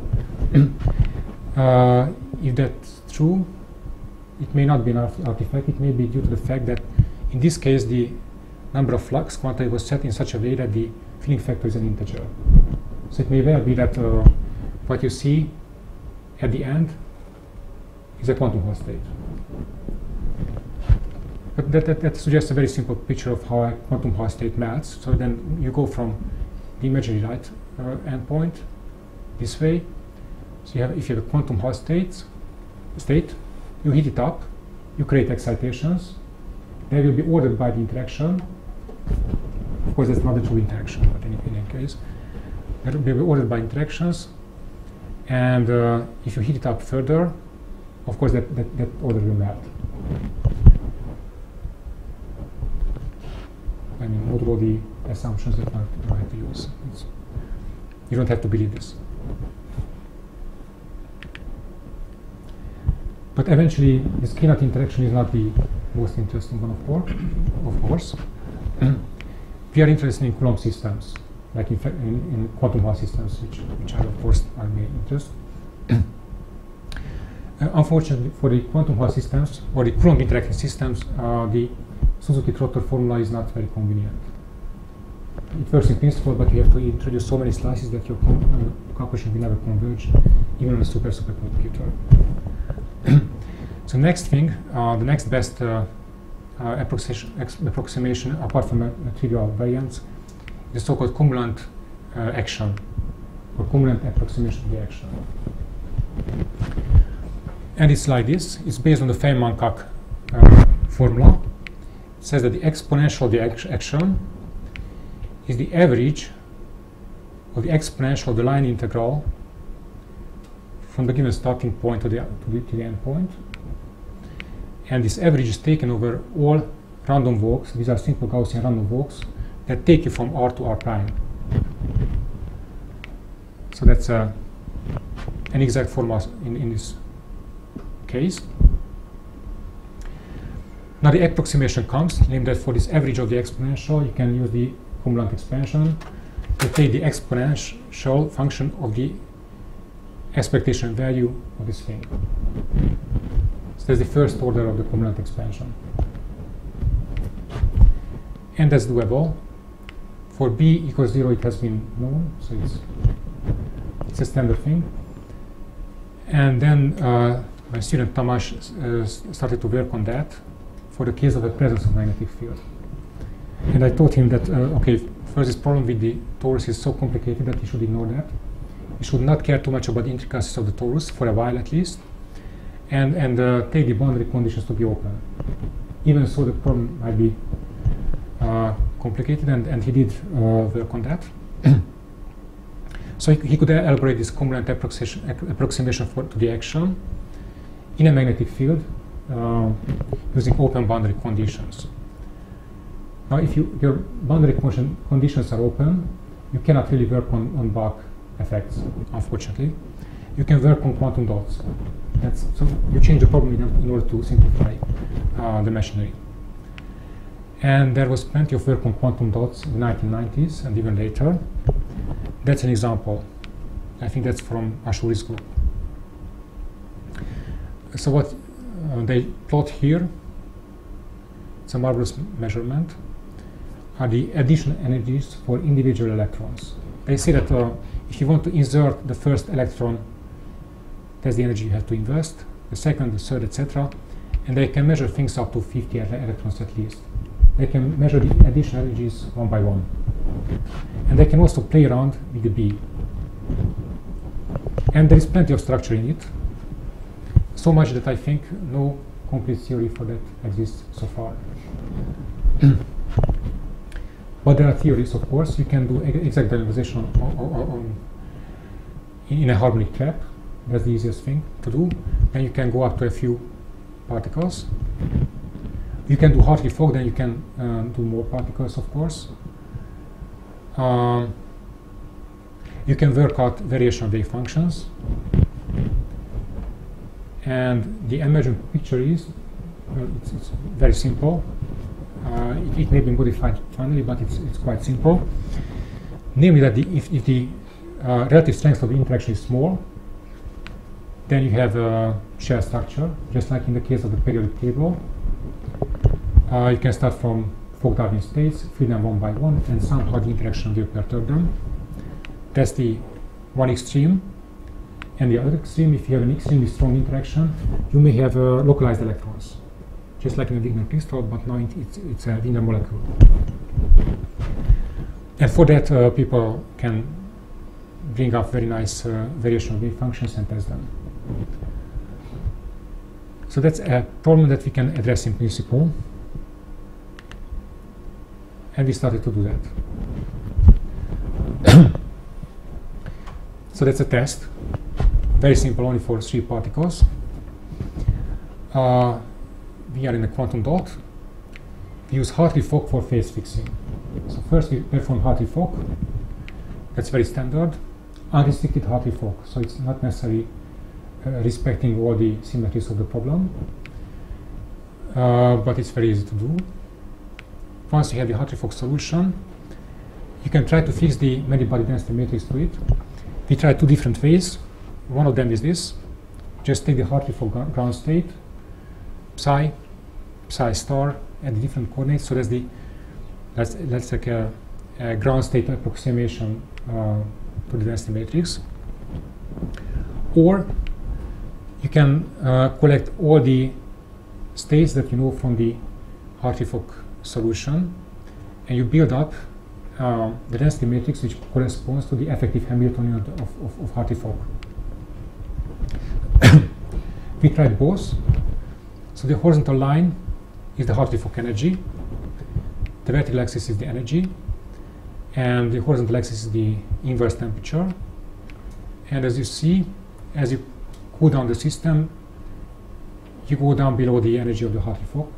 If that's true, it may not be an artifact. It may be due to the fact that in this case the number of flux quanta was set in such a way that the filling factor is an integer. So it may well be that what you see at the end is a quantum Hall state. But that suggests a very simple picture of how a quantum Hall state melts. So then you go from the imaginary right endpoint this way. So if you have a quantum Hall state, you heat it up, you create excitations. They will be ordered by the interaction. Of course, that's not a true interaction, but in any case, they will be ordered by interactions. And if you heat it up further, of course, that order will melt. I mean, what are the assumptions that one have to use? You don't have to believe this. But eventually, this K-naught interaction is not the most interesting one, of course. We are interested in Coulomb systems, like in quantum Hall systems, which are, of course, our main interest. Unfortunately, for the quantum Hall systems, or the Coulomb interacting systems, the Suzuki-Trotter formula is not very convenient. It works in principle, but you have to introduce so many slices that your calculation will never converge, even on a supercomputer. So next thing, the next best approximation, apart from a trivial variance, is so-called cumulant action, or cumulant approximation of the action. And it's like this. It's based on the Feynman-Kac formula. It says that the exponential of the action is the average of the exponential of the line integral from the given starting point to the end point. And this average is taken over all random walks. These are simple Gaussian random walks that take you from R to R prime. So that's an exact formula in this case. Now the approximation comes, namely that for this average of the exponential, you can use the cumulant expansion to take the exponential function of the expectation value of this thing. So that's the first order of the cumulant expansion. And that's doable. For b equals 0, it has been known, so it's a standard thing. And then my student Tamás started to work on that for the case of the presence of magnetic field. And I told him that, okay, first this problem with the torus is so complicated that he should ignore that. He should not care too much about the intricacies of the torus, for a while at least, and take the boundary conditions to be open. Even so, the problem might be complicated, and he did work on that. So he could elaborate this cumulant approximation to the action in a magnetic field using open boundary conditions. Now, if your boundary conditions are open, you cannot really work on Bach effects, unfortunately. You can work on quantum dots. So you change the problem in order to simplify the machinery. And there was plenty of work on quantum dots in the 1990s and even later. That's an example. I think that's from Ashuri's group. So what they plot here, it's a marvelous measurement, are the additional energies for individual electrons. They say that if you want to insert the first electron, that's the energy you have to invest, the second, the third, etc. And they can measure things up to 50 electrons at least. They can measure the additional energies one by one. And they can also play around with the B. And there is plenty of structure in it. So much that I think no complete theory for that exists so far. But there are theories, of course. You can do exact generalization in a harmonic trap. That's the easiest thing to do. Then you can go up to a few particles. You can do Hartree-Fock, then you can do more particles, of course. You can work out variation wave functions. And the emergent picture is, well, it's very simple. It may be modified finally, but it's quite simple. Namely that if the relative strength of the interaction is small, then you have a shell structure, just like in the case of the periodic table. You can start from Fock-Darwin states, fill them one by one, and somehow the interaction will perturb them. That's the one extreme. And the other extreme, if you have an extremely strong interaction, you may have localized electrons, just like in a Wigner crystal, but now it's a Wigner molecule. And for that, people can bring up very nice variation wave functions and test them. So that's a problem that we can address in principle. And we started to do that. So that's a test. Very simple, only for 3 particles. We are in a quantum dot. We use Hartree-Fock for phase fixing. So first we perform Hartree-Fock. That's very standard. Unrestricted Hartree-Fock. So it's not necessarily respecting all the symmetries of the problem. But it's very easy to do. Once you have the Hartree-Fock solution, you can try to fix the many-body density matrix to it. We try 2 different ways. One of them is this. Just take the Hartree-Fock ground state, psi star, at the different coordinates. So that's that's like a ground state approximation to the density matrix. Or you can collect all the states that you know from the Hartree-Fock solution, and you build up the density matrix which corresponds to the effective Hamiltonian of Hartree-Fock. We tried both. So the horizontal line is the Hartree-Fock energy, the vertical axis is the energy, and the horizontal axis is the inverse temperature. And as you see, as you cool down the system, you go down below the energy of the Hartree-Fock.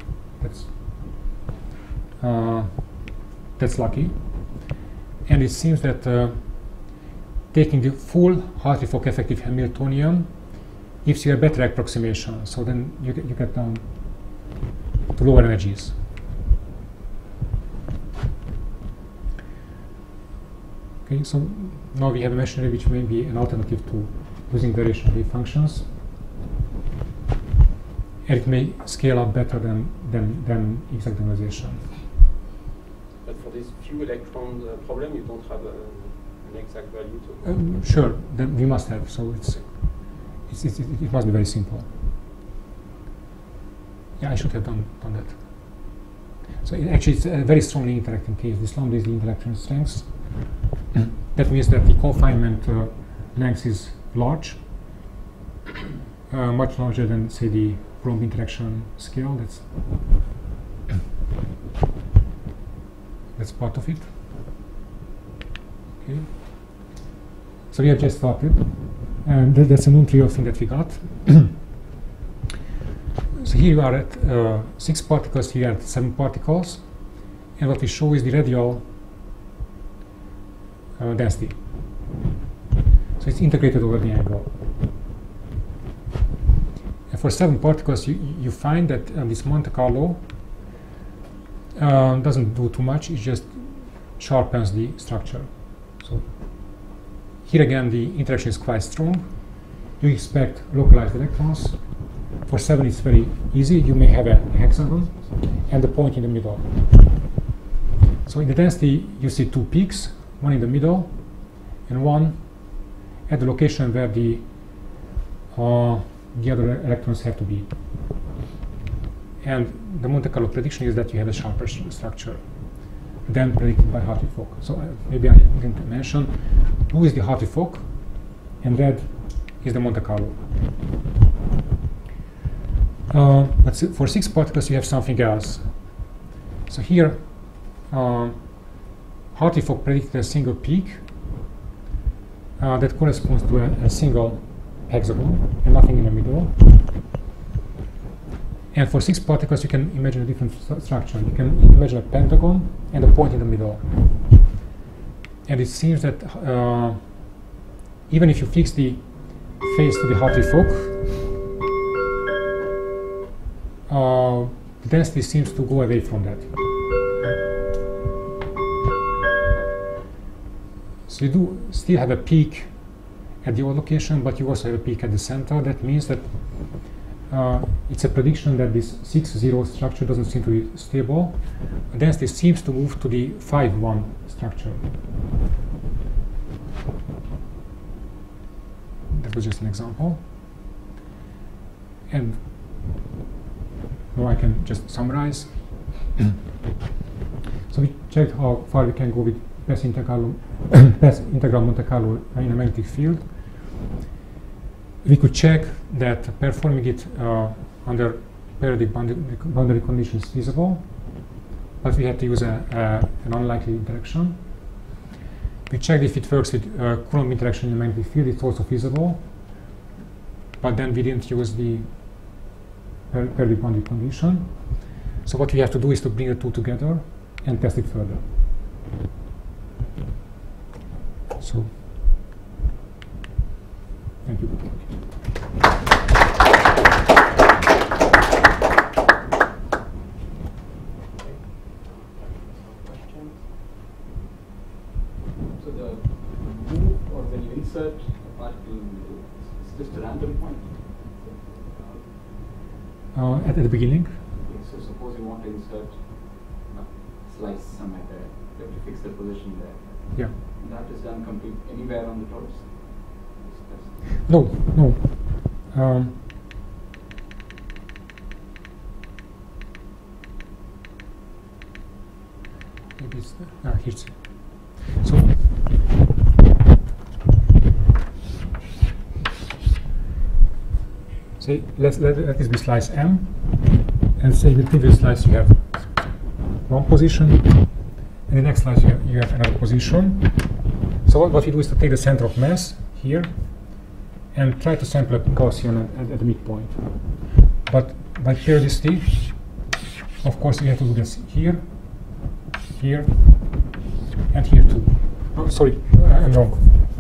That's lucky. And it seems that taking the full Hartree-Fock effective Hamiltonian gives you a better approximation. So then you get down to lower energies. Okay, so now we have a machinery which may be an alternative to using variation wave functions, and it may scale up better than exact generalization. But for this few electrons problem, you don't have an exact value to. Sure, then we must have. So it must be very simple. Yeah, I should have done that. So actually, it's a very strongly interacting case. This lambda is the interaction strength. That means that the confinement length is large, much larger than, say, the Coulomb interaction scale. That's part of it. Okay. So we have just started, and that's a known trivial thing that we got. So here you are at 6 particles, here at 7 particles, and what we show is the radial density. So it's integrated over the angle. And for 7 particles, you find that this Monte Carlo doesn't do too much, it just sharpens the structure. So here again, the interaction is quite strong. You expect localized electrons. For 7, it's very easy. You may have a hexagon and a point in the middle. So in the density, you see 2 peaks, one in the middle and one at the location where the other electrons have to be. And the Monte Carlo prediction is that you have a sharper structure than predicted by Hartree-Fock. So maybe I didn't mention blue is the Hartree-Fock and red is the Monte Carlo. But for 6 particles, you have something else. So here, Hartree-Fock predicted a single peak that corresponds to a single hexagon and nothing in the middle. And for 6 particles, you can imagine a different structure. You can imagine a pentagon and a point in the middle. And it seems that even if you fix the phase to the Hartree-Fock, the density seems to go away from that. So you do still have a peak at the old location, but you also have a peak at the center. That means that it's a prediction that this 6-0 structure doesn't seem to be stable. The density seems to move to the 5-1 structure. That was just an example. And now I can just summarize. So we checked how far we can go with Best integral Monte Carlo in a magnetic field. We could check that performing it under periodic boundary conditions is feasible, but we had to use an unlikely interaction. We checked if it works with Coulomb interaction in a magnetic field. It's also feasible, but then we didn't use the periodic boundary condition. So what we have to do is to bring the two together and test it further. So, thank you. So the move or when you insert a particle in the middle, it's just a random point. At the beginning? Okay, so suppose you want to insert a slice somewhere there, you have to fix the position there. Yeah. And that is done complete anywhere on the torus? No, no. Maybe it's here's so. Say let this be slice M, and say the previous slice you have one position, and the next slice you have another position. So what we do is to take the center of mass here and try to sample a Gaussian at the midpoint. But by periodicity, of course, you have to do this here, here, and here too. Oh, sorry, I'm wrong.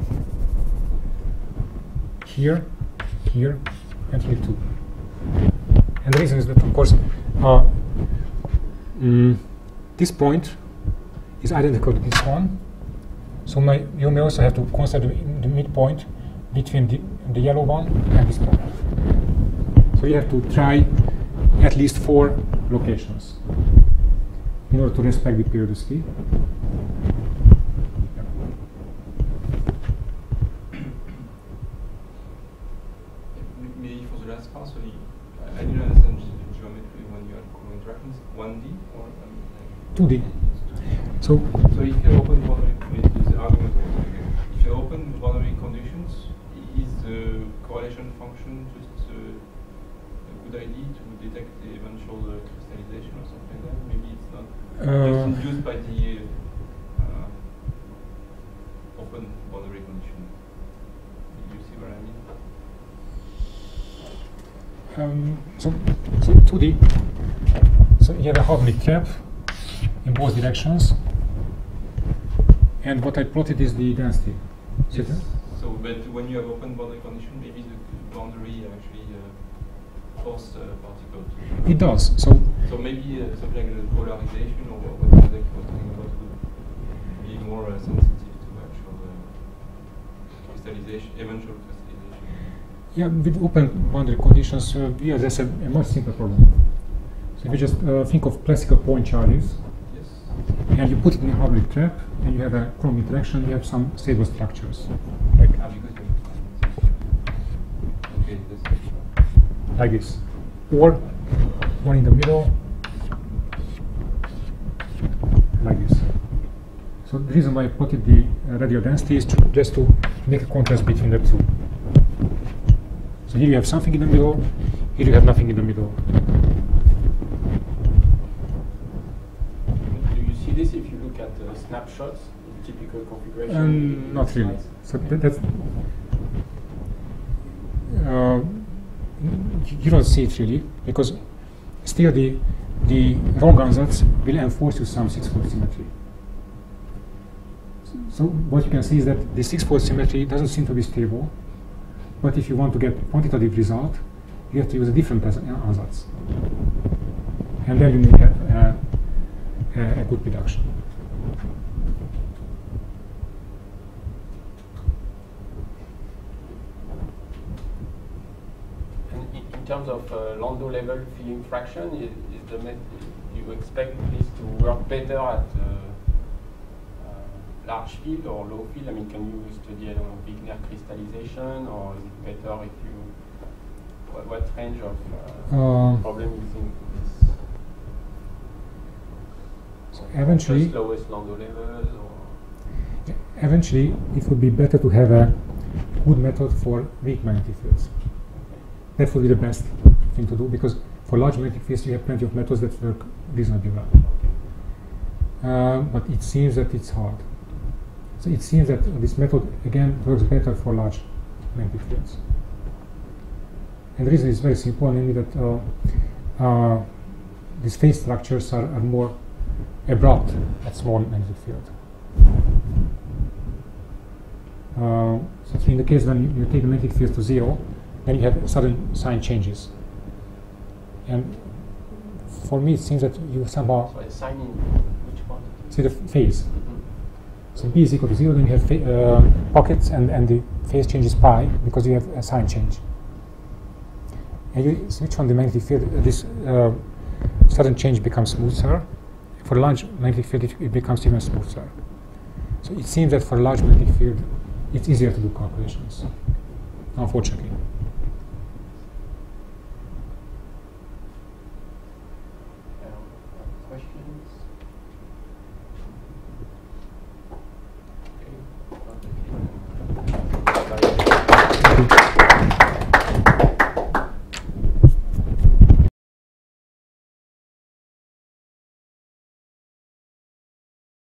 Here, here, and here too. And the reason is that, of course, this point is identical to this one. So you may also have to consider the midpoint between the yellow one and this point. So you have to try at least 4 locations in order to respect the periodicity. Maybe for the last part, so I didn't understand geometry when you had color interactions. 1D or 2D. So if you open boundary, the argument again. If you open boundary conditions, is the correlation function just a good idea to detect the eventual crystallization or something like that? Maybe it's not just induced by the open boundary condition. You see what I mean? So 2D. So you have a harmonic trap in both directions, and what I plotted is the density. Yes. So, but when you have open boundary condition, maybe the boundary actually force particle to. It does. So maybe something like the polarization or what you were talking about would be more sensitive to actual crystallization, eventual crystallization. yeah, with open boundary conditions, we address a much simpler problem. So if you just think of classical point charges, and you put it in a harmonic trap, and you have a Coulomb interaction, you have some stable structures. Like this. Or one in the middle, like this. So the reason why I plotted the radial density is just to make a contrast between the two. So here you have something in the middle, here you have nothing in the middle. This if you look at snapshots in typical configuration? Not really. So that's you don't see it really, because still the wrong ansatz will enforce you some 6-fold symmetry. So what you can see is that the 6-fold symmetry doesn't seem to be stable, but if you want to get quantitative result, you have to use a different ansatz, and then you may have a good reduction. And in terms of Landau level filling fraction, is you expect this to work better at large field or low field? I mean, can you study Wigner crystallization, or is it better if you? What range of problem you think is? Eventually, just lowest Landau levels, or? Eventually, it would be better to have a good method for weak magnetic fields. That would be the best thing to do, because for large magnetic fields you have plenty of methods that work reasonably well. But it seems that it's hard. So it seems that this method again works better for large magnetic fields. And the reason is very simple, namely that these phase structures are more abrupt at small magnetic field. So in the case when you take the magnetic field to 0, then you have sudden sign changes. And for me, it seems that you somehow sign in which part? See the phase. So B is equal to 0, then you have pockets, and the phase changes pi because you have a sign change. And you switch on the magnetic field, this sudden change becomes smoother. For a large magnetic field, it becomes even smoother. So it seems that for a large magnetic field, it's easier to do calculations, unfortunately.